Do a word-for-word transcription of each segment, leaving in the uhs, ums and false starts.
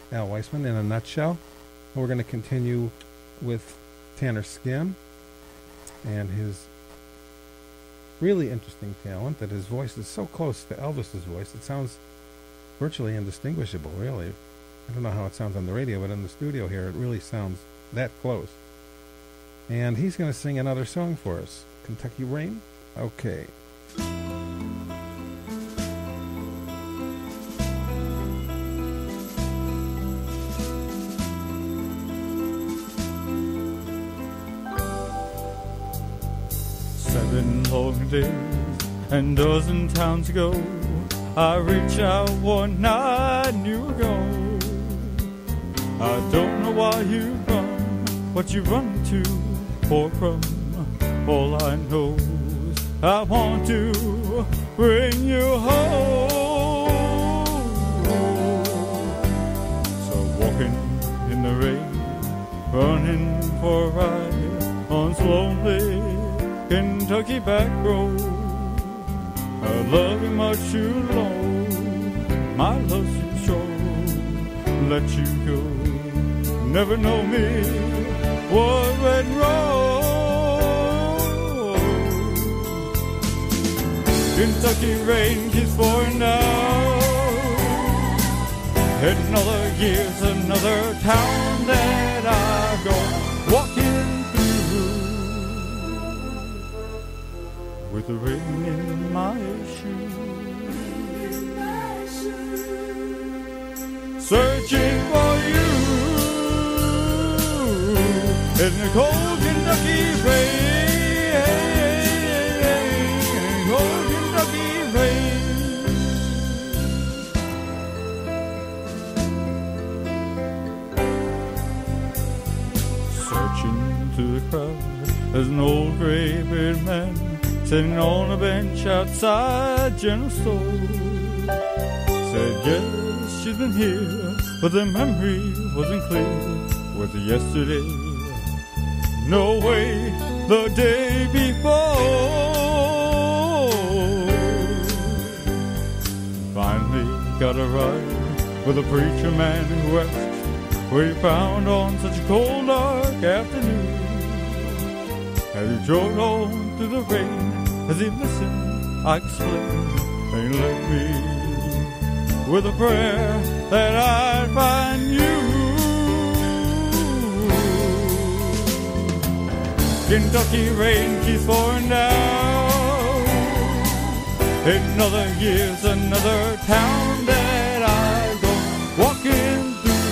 Al Weissman in a nutshell. And we're going to continue with Tanner Skym and his really interesting talent that his voice is so close to Elvis's voice. It sounds virtually indistinguishable, really. I don't know how it sounds on the radio, but in the studio here, it really sounds that close. And he's going to sing another song for us. Kentucky Rain? Okay. Seven long days and dozen towns ago, I reached out one night and you were gone. I don't know why you run, what you run to for from. All I know is I want to bring you home. So walking in the rain, running for a ride on this lonely Kentucky back road. I love you much too long, my love's too strong, let you go. Never know me, what went wrong. Kentucky rain keeps pouring down, and another year's another town that I go walking through, with the rain in my shoes, searching for you in the cold Kentucky rain, cold Kentucky rain. Searching through the crowd, there's an old gray-bearded man sitting on a bench outside General Store. Said yes, she's been here, but the memory wasn't clear with yesterday. No way, the day before. Finally got a ride with a preacher man who asked where he found on such a cold dark afternoon. As he drove on through the rain, as he listened, I explained, and he left me with a prayer that I'd find you. Kentucky rain keeps pouring down, another year's another town that I go walking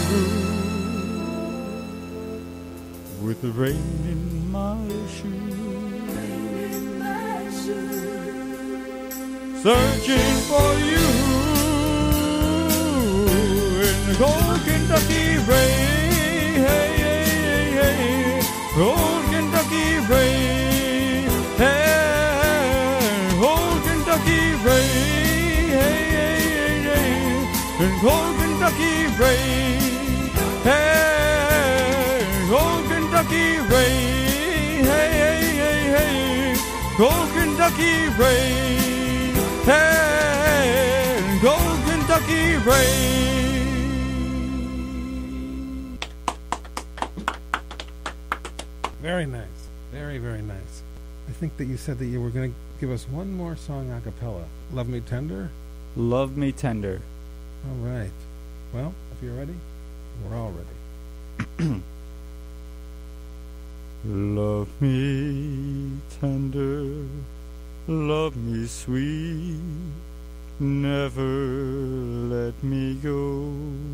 through, with the rain in my shoes, searching for you in the cold Kentucky rain, hey, hey, hey, hey. Cold Kentucky rain, hey, cold Kentucky rain, hey, hey, hey, hey. And cold Kentucky rain, hey, cold Kentucky rain, hey, hey, hey, hey. Cold Kentucky rain, hey, cold Kentucky rain. Very nice. Very, very nice. I think that you said that you were going to give us one more song a cappella. Love Me Tender? Love Me Tender. All right. Well, if you're ready, we're all ready. Love me tender, love me sweet, never let me go.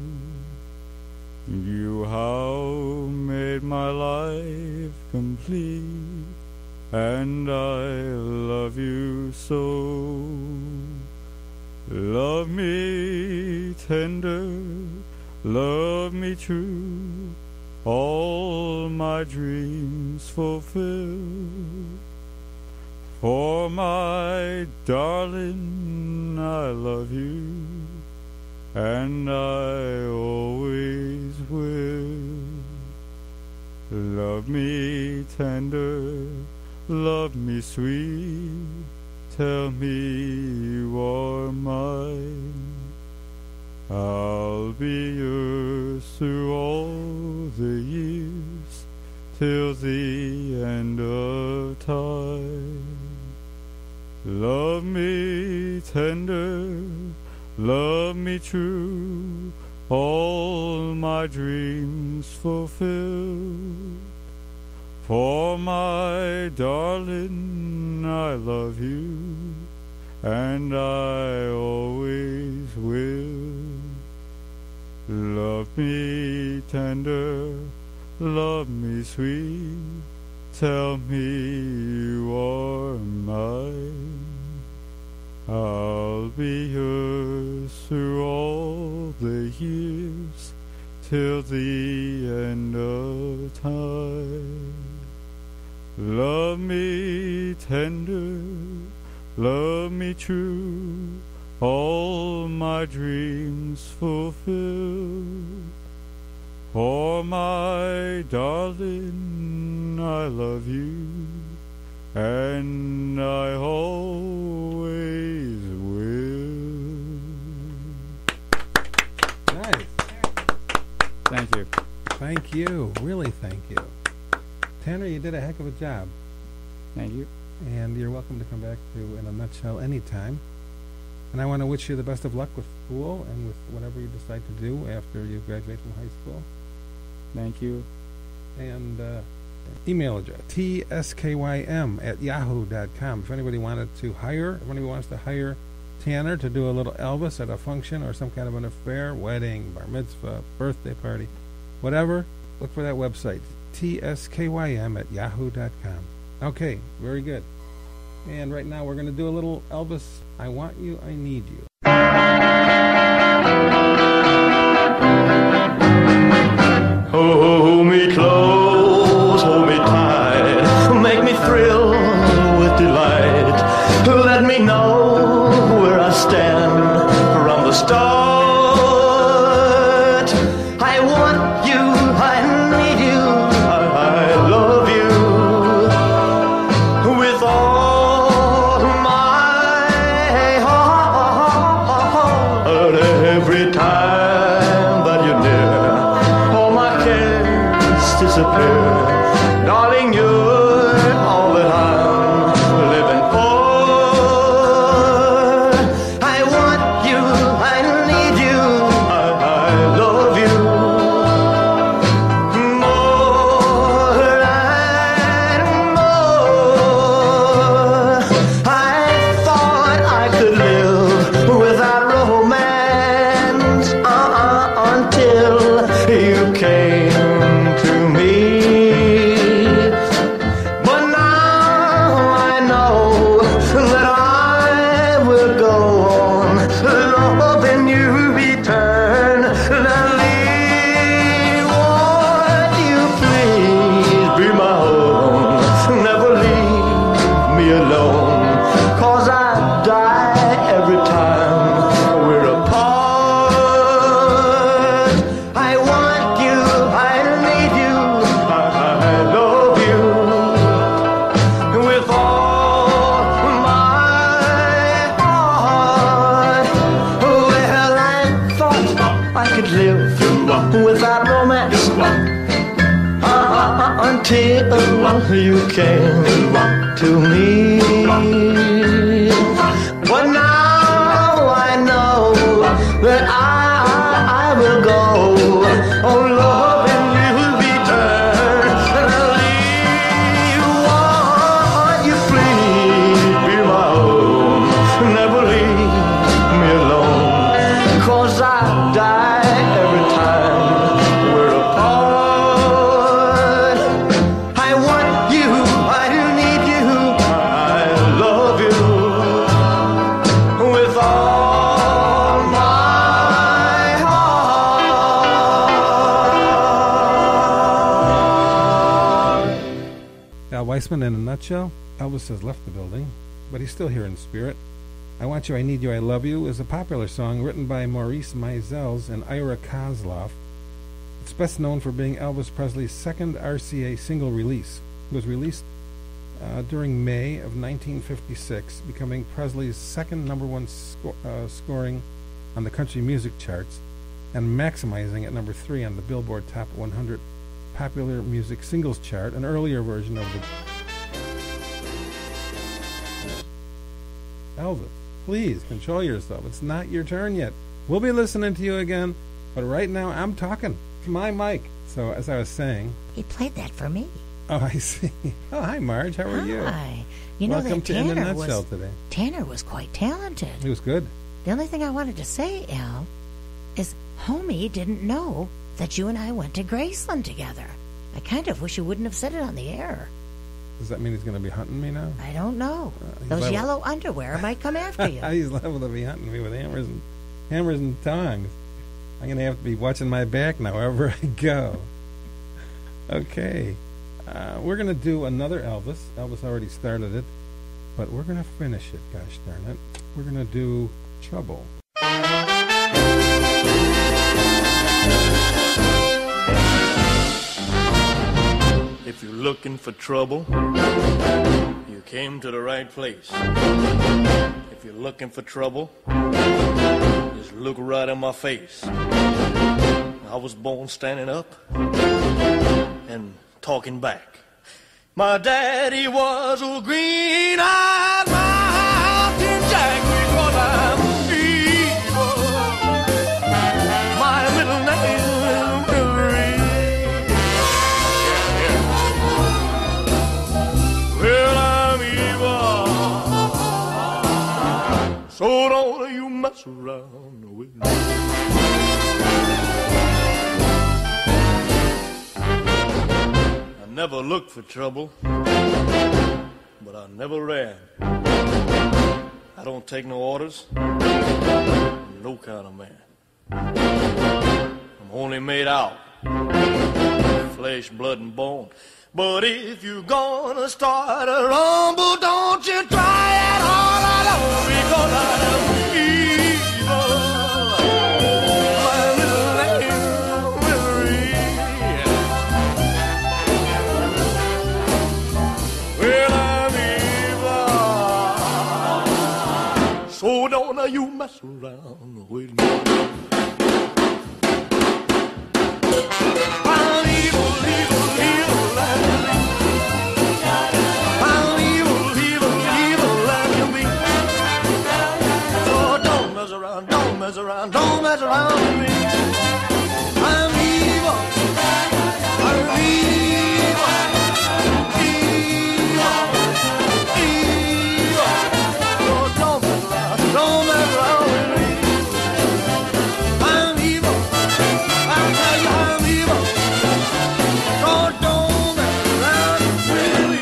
You have made my life complete, and I love you so. Love me tender, love me true, all my dreams fulfill. For my darling, I love you, and I always will. Love me tender, love me sweet, tell me you are mine. I'll be yours yours through all the years, till the end of time. Love me tender, love me true, all my dreams fulfilled. For my darling, I love you, and I always will. Love me tender, love me sweet, tell me you are mine. I'll be yours through all the years, till the end of time. Love me tender, love me true, all my dreams fulfilled. For my darling, I love you, and I always will. Nice. Thank you. Thank you. Really thank you. Tanner, you did a heck of a job. Thank you. And you're welcome to come back to In a Nutshell anytime. And I want to wish you the best of luck with school and with whatever you decide to do after you graduate from high school. Thank you. And uh, email address, T S K Y M at yahoo dot com. If anybody wanted to hire, if anybody wants to hire Tanner to do a little Elvis at a function or some kind of an affair, wedding, bar mitzvah, birthday party, whatever, look for that website, T S K Y M at yahoo dot com. Okay, very good. And right now we're going to do a little Elvis, I Want You, I Need You. Hold me close, hold me tight, make me thrill with delight. Let me know where I stand from the start. I want you, I need you, I, I love you with all my heart. Every time that you're near, disappear. Darling, you're all that I'm living for. I want you, I need you, I, I love you more and more. I thought I could live without romance uh-uh, until you came to me. But now I know that I will go on loving you eternally. Won't you please be my own, never leave me alone, 'cause I die every time we're apart. I want you, I need you, I love you with all my heart. Well, I thought I could live without romance uh, until you came to me. But now I know that I, I will go on loving you eternally. Won't you please be my own, never leave me alone, 'cause I die every time we're apart. I want you, I need you, I love you with all my heart. Al Weissman in a nutshell. Elvis has left the building, but he's still here in spirit. I Want You, I Need You, I Love You is a popular song written by Maurice Mizels and Ira Kozloff. It's best known for being Elvis Presley's second R C A single release. It was released uh, during May of nineteen fifty-six, becoming Presley's second number one sco- uh, scoring on the country music charts, and Maximizing at number three on the Billboard Top one hundred Popular Music Singles Chart, an earlier version of the... Elvis, please control yourself. It's not your turn yet. We'll be listening to you again, but right now I'm talking to my mic. So as I was saying... He played that for me. Oh, I see. Oh, hi, Marge. How are hi. you? Hi. You know Welcome that to Tanner In a Nutshell was, today. Tanner was quite talented. He was good. The only thing I wanted to say, Al, is Homie didn't know that you and I went to Graceland together. I kind of wish you wouldn't have said it on the air. Does that mean he's going to be hunting me now? I don't know. Uh, Those liable. yellow underwear might come after you. He's liable to be hunting me with hammers and hammers and tongs. I'm going to have to be watching my back now wherever I go. Okay. Uh, we're going to do another Elvis. Elvis already started it, but we're going to finish it, gosh darn it. We're going to do Trouble. If you're looking for trouble, you came to the right place. If you're looking for trouble, just look right in my face. I was born standing up and talking back. My daddy was a green-eyed mountain jack because I'm evil. My middle name is Hillary. Yeah, yeah. Well, I'm evil, so don't you mess around with me. Never looked for trouble, but I never ran. I don't take no orders, I'm no kind of man. I'm only made out flesh, blood, and bone. But if you're gonna start a rumble, don't you try it all alone, because I'm evil. My little name Hillary. Well, I'm evil, so don't you mess around with me. I'm evil, evil, evil, like me. I'm evil, evil, evil, like me. So don't mess around, don't mess around, don't mess around with me. I'm evil, I'm evil, evil, evil. So don't mess around, don't mess around with me. I'm evil, I tell you I'm evil. So don't mess around with me.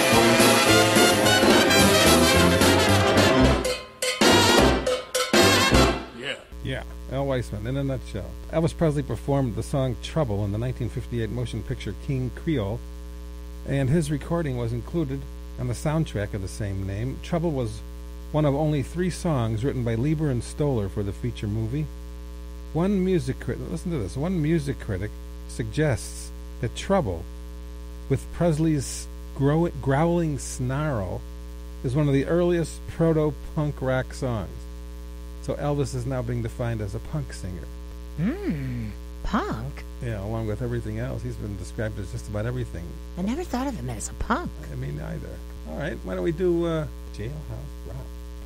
Yeah. Yeah, Al Weissman, in a nutshell. Elvis Presley performed the song Trouble in the nineteen fifty-eight motion picture King Creole, and his recording was included on the soundtrack of the same name. Trouble was one of only three songs written by Lieber and Stoller for the feature movie. One music critic, listen to this, one music critic suggests that Trouble, with Presley's grow- growling snarl, is one of the earliest proto-punk rock songs. So Elvis is now being defined as a punk singer. Hmm, punk? Yeah, along with everything else. He's been described as just about everything. I never thought of him as a punk. I mean, neither. All right, why don't we do uh, Jailhouse Rock?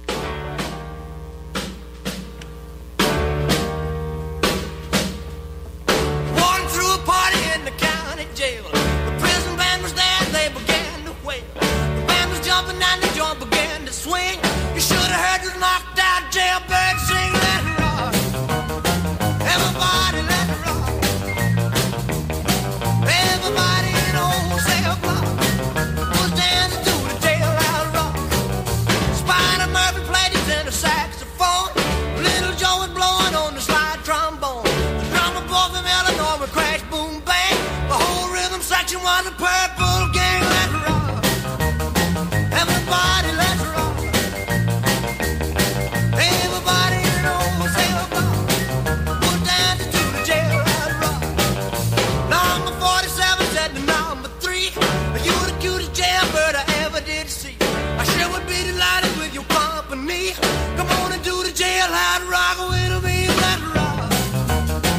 Walking through a party in the county jail. The prison band was there and they began to wail. The band was jumping and the joint began to swing. You should have heard the knocked out jailbird sing. Let it rock. Everybody let it rock. Everybody in old cell block was dancing to the jailhouse rock. Spider Murphy played his tenor saxophone. Little Joe was blowing on the slide trombone. The drummer boy from Illinois would crash, boom, bang. The whole rhythm section was a purple gang. Let's rock. Everybody, let's rock. Everybody in old cell block was dancing to the jailhouse rock. Number forty-seven said to number three, you the cutest jailbird I ever did see. I sure would be delighted with your company. Come on and do the jailhouse rock with me. Let's rock.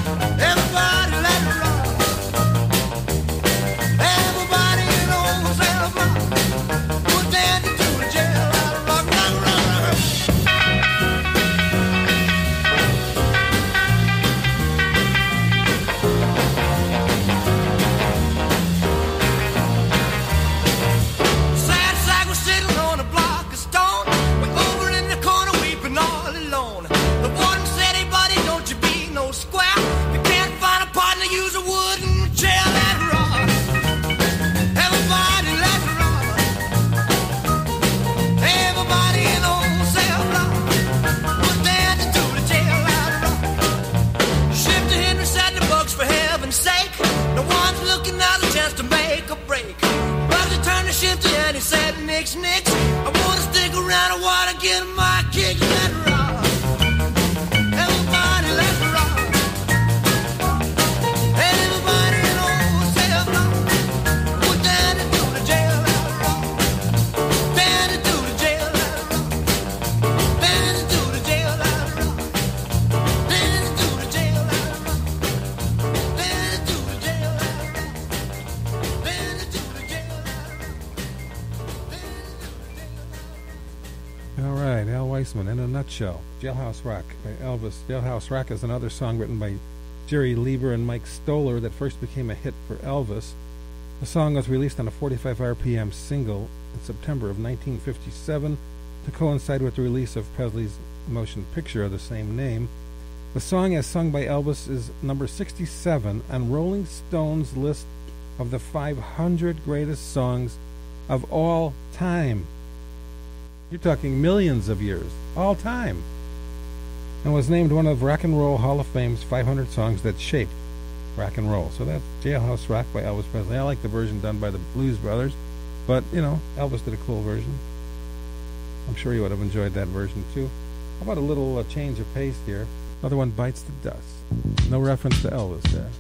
Jasmine in a Nutshell, Jailhouse Rock by Elvis. Jailhouse Rock is another song written by Jerry Lieber and Mike Stoller that first became a hit for Elvis. The song was released on a forty-five R P M single in September of nineteen fifty-seven to coincide with the release of Presley's motion picture of the same name. The song, as sung by Elvis, is number sixty-seven on Rolling Stone's list of the five hundred greatest songs of all time. You're talking millions of years, all time. And was named one of Rock and Roll Hall of Fame's five hundred songs that shaped rock and roll. So that's Jailhouse Rock by Elvis Presley. I like the version done by the Blues Brothers, but, you know, Elvis did a cool version. I'm sure you would have enjoyed that version, too. How about a little uh, change of pace here? Another one, Bites the Dust. No reference to Elvis there.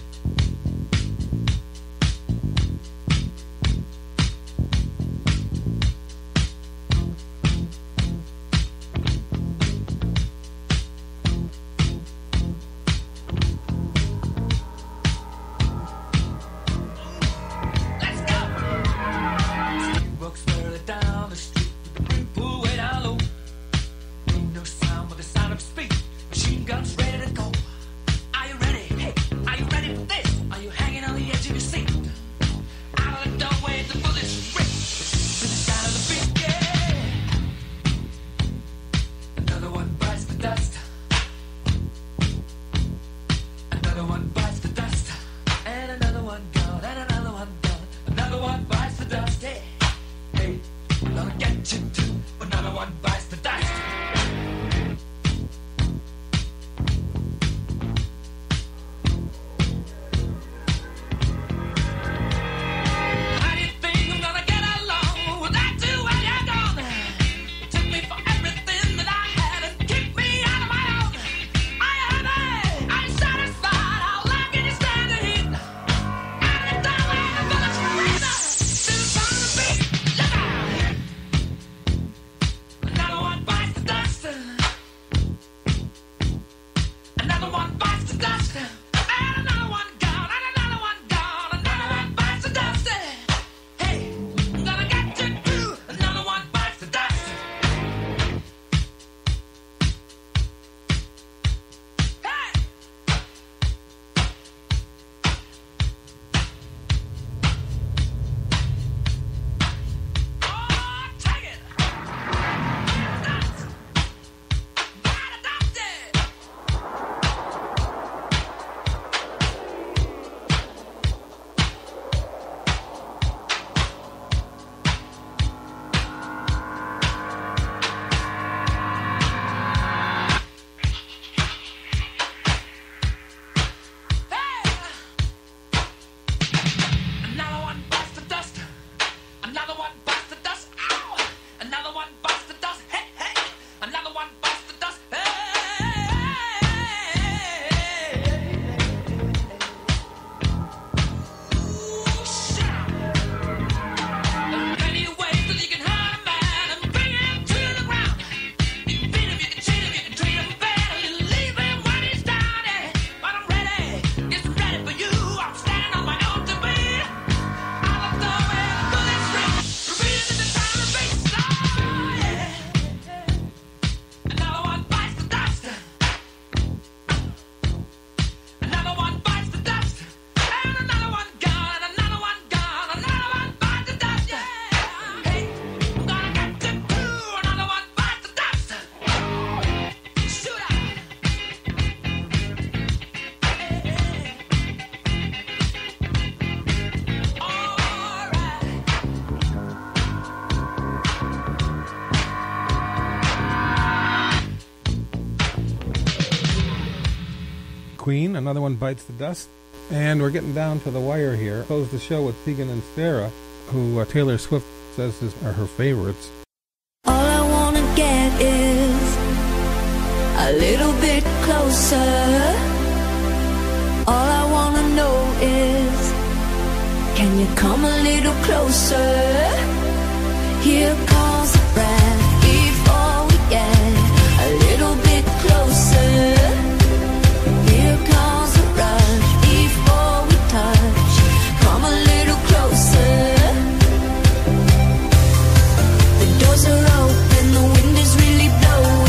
Queen, another one, Bites the Dust. And we're getting down to the wire here. Close the show with Tegan and Sarah, who uh, Taylor Swift says is, are her favorites. All I want to get is a little bit closer. All I want to know is, can you come a little closer? Here comes the breath before we get a little bit closer. Here comes the rush before we touch. Come a little closer. The doors are open, the wind is really blowing.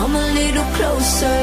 come a little closer.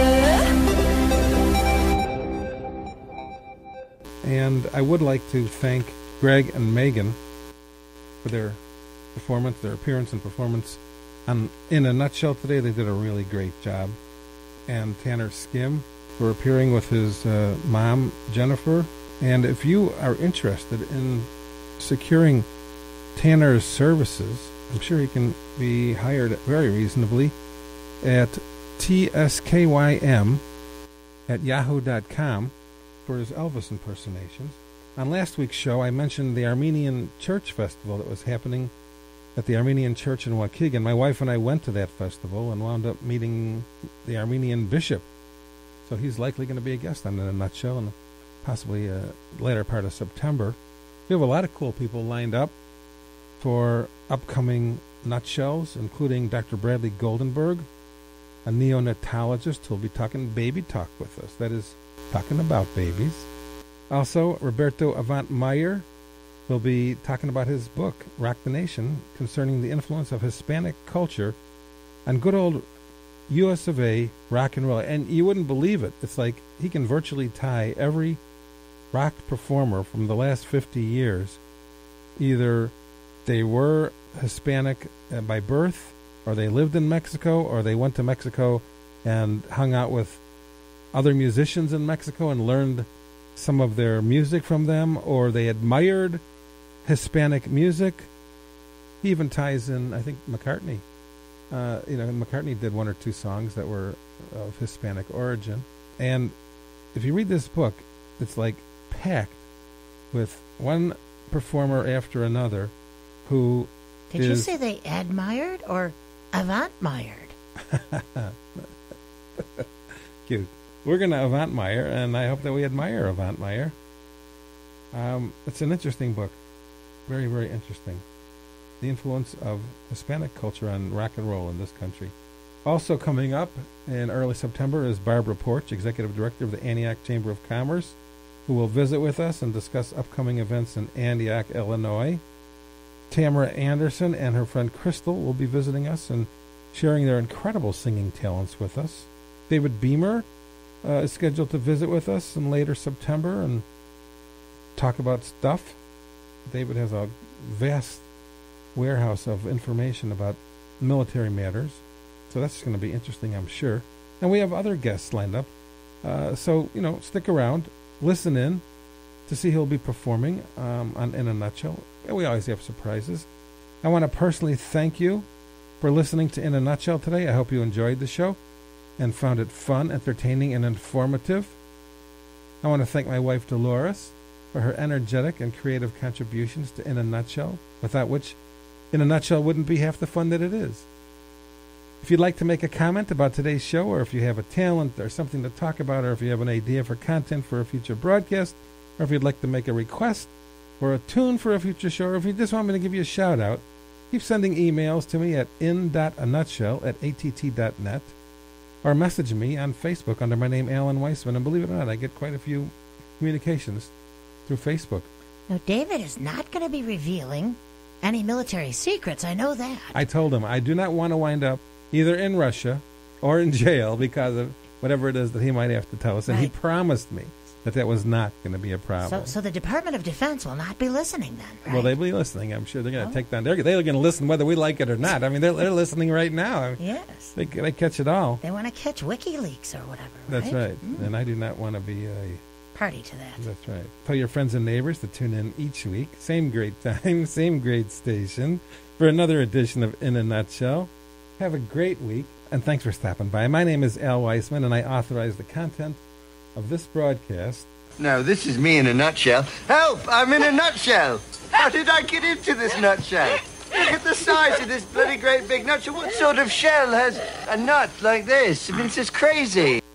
And I would like to thank Greg and Megan for their performance, their appearance and performance on In a Nutshell today. They did a really great job. And Tanner Skym for appearing with his uh, mom, Jennifer. And if you are interested in securing Tanner's services, I'm sure he can be hired very reasonably at T S K Y M at yahoo dot com for his Elvis impersonations. On last week's show, I mentioned the Armenian Church Festival that was happening at the Armenian Church in Waukegan. My wife and I went to that festival and wound up meeting the Armenian bishop. So he's likely going to be a guest on In a Nutshell and possibly a later part of September. We have a lot of cool people lined up for upcoming nutshells, including Doctor Bradley Goldenberg, a neonatologist who'll be talking baby talk with us. That is, talking about babies. Also, Roberto Avant-Meyer will be talking about his book, Rock the Nation, concerning the influence of Hispanic culture on good old U S of A rock and roll. And you wouldn't believe it. It's like he can virtually tie every rock performer from the last fifty years. Either they were Hispanic by birth, or they lived in Mexico, or they went to Mexico and hung out with other musicians in Mexico and learned some of their music from them, or they admired Hispanic music. He even ties in, I think, McCartney. Uh, you know, McCartney did one or two songs that were of Hispanic origin. And if you read this book, it's like packed with one performer after another who Did is... you say they admired or avant-mired? Cute. We're going to Avant-Meyer, and I hope that we admire Avant-Meyer. Um, it's an interesting book. Very, very interesting. The influence of Hispanic culture on rock and roll in this country. Also coming up in early September is Barbara Porch, Executive Director of the Antioch Chamber of Commerce, who will visit with us and discuss upcoming events in Antioch, Illinois. Tamara Anderson and her friend Crystal will be visiting us and sharing their incredible singing talents with us. David Beamer uh, is scheduled to visit with us in later September and talk about stuff. David has a vast warehouse of information about military matters, so that's going to be interesting, I'm sure. And we have other guests lined up, uh, so, you know, stick around, listen in to see who'll be performing um, on In a Nutshell. We always have surprises. I want to personally thank you for listening to In a Nutshell today. I hope you enjoyed the show and found it fun, entertaining, and informative. I want to thank my wife, Dolores, for her energetic and creative contributions to In a Nutshell, without which In a Nutshell wouldn't be half the fun that it is. If you'd like to make a comment about today's show, or if you have a talent or something to talk about, or if you have an idea for content for a future broadcast, or if you'd like to make a request for a tune for a future show, or if you just want me to give you a shout-out, keep sending emails to me at in dot a nutshell at a t t dot net, or message me on Facebook under my name, Alan Weissman. And believe it or not, I get quite a few communications through Facebook. Now, David is not going to be revealing any military secrets. I know that. I told him I do not want to wind up either in Russia or in jail because of whatever it is that he might have to tell us. And right. he promised me that that was not going to be a problem. So, so the Department of Defense will not be listening then, right? Well, they'll be listening. I'm sure they're going to oh. take down. They're, they're going to listen whether we like it or not. I mean, they're, they're listening right now. I mean, yes. They, they catch it all. They want to catch WikiLeaks or whatever, That's right? right. Mm. And I do not want to be a... party to that. That's right. Tell your friends and neighbors to tune in each week. Same great time, same great station for another edition of In a Nutshell. Have a great week, and thanks for stopping by. My name is Al Weissman, and I authorize the content of this broadcast. Now, this is me in a nutshell. Help! I'm in a nutshell! How did I get into this nutshell? Look at the size of this bloody great big nutshell. What sort of shell has a nut like this? I mean, it's just crazy.